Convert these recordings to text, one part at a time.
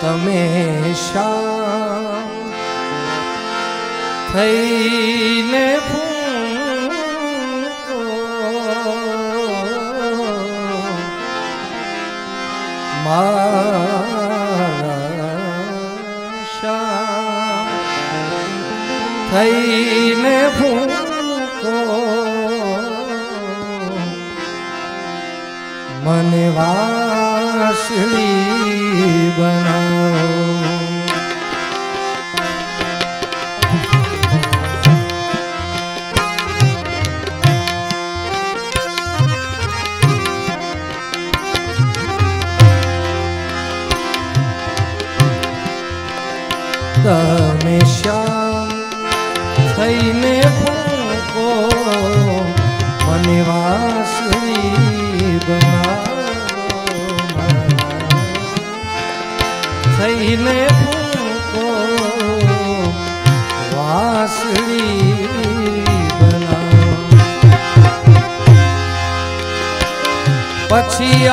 તમે શ્યામ થઈને ફૂંકો મારા શ્યામ થઈને ફૂંકો મને વાસળી બનાવો તમે શ્યામ થઈને ફૂંકો મને વાસળી બનાવો થઈને ફૂંકો વાસળી બનાવો પછી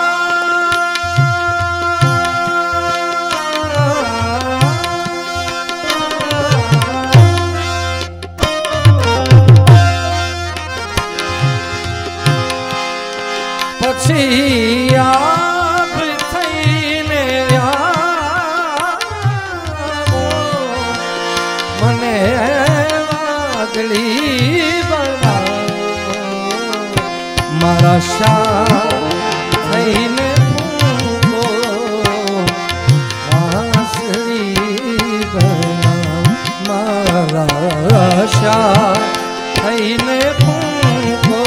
આપ થઈને આવો મને વાદળી બનાવો મારા શ્યામ થઈને ફૂંકો વાસળી બનાવો મારા શ્યામ થઈને ફૂંકો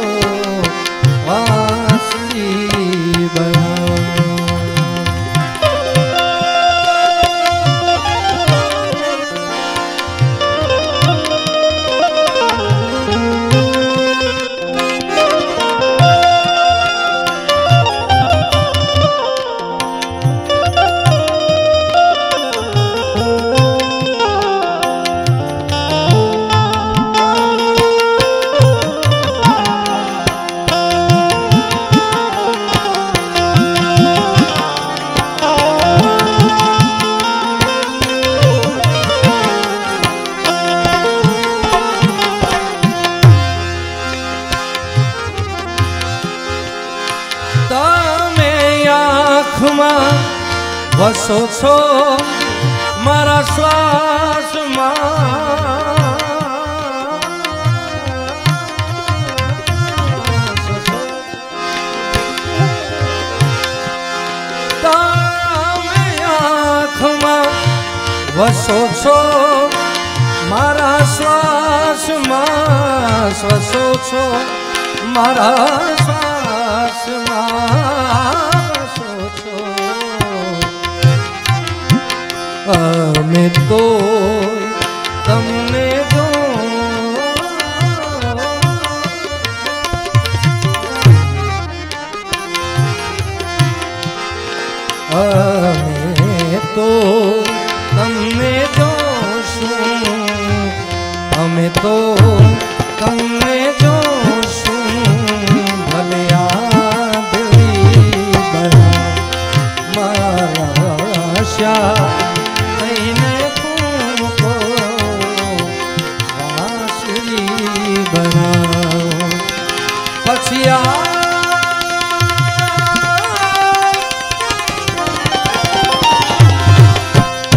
વાસળી બનાવો વસો છો મારા શ્વાસમાં તમે આંખમાં વસો છો મારા શ્વાસમાં વસો છો મારા શ્વાસમાં અમે તો તમને જો અમે તો તમને જોશું અમે તો તમને જોશું ભલે આદરી મારા શ્યામ પછી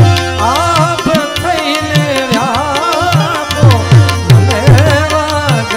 આપ થઈને વ્યાપો મને વાગળી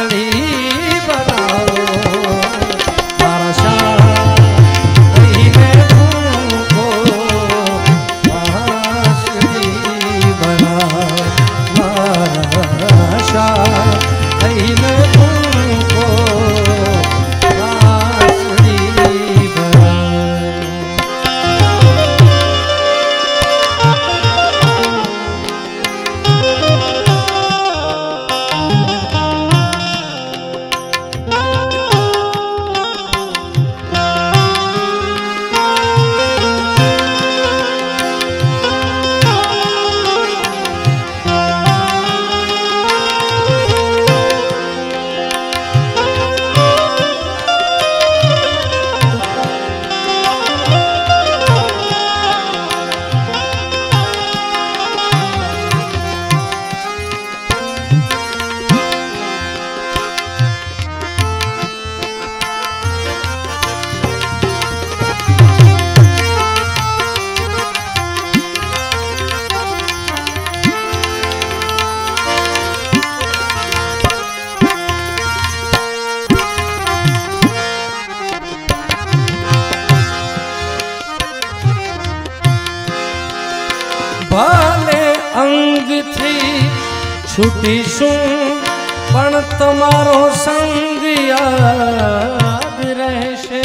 ભલે અંગથી છૂટીશું પણ તમારો સંગ યાદ રહેશે.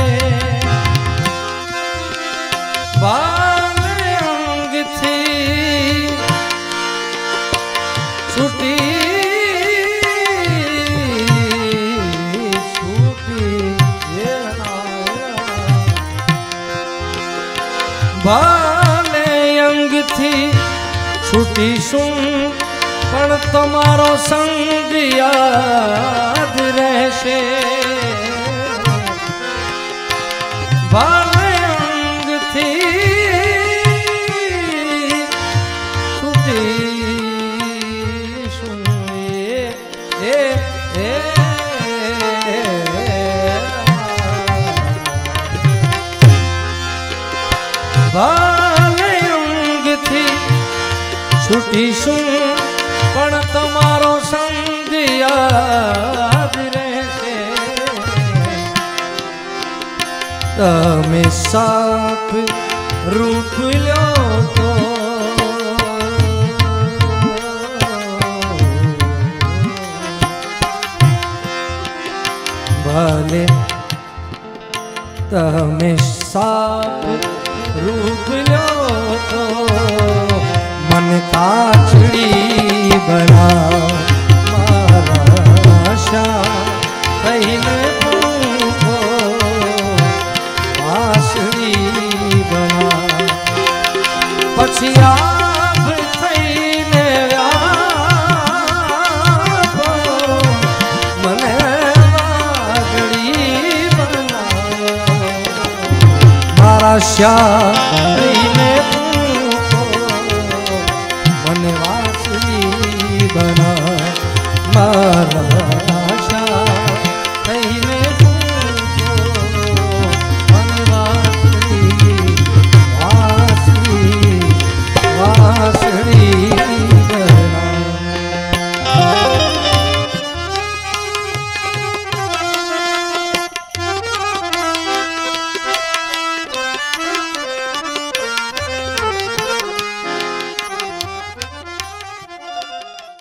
ભલે અંગથી ભલે અંગથી છૂટીશું પણ તમારો સંગ યાદ રહેશે. ભલે અંગથી છૂટીશું ભલે અંગથી છૂટીશું પણ તમારો સંગ યાદ રહેશે. તમે સાપ રૂપ લ્યો તો ભલે તમે સાપ रूप लो तो मन काचड़ी बना मारा श्याम कहीने पूछो आसड़ी बना પછી આપ થઈને આપો મને વાગડી બનાવો મારા શ્યામને પૂછો મને વાસળી બના મારા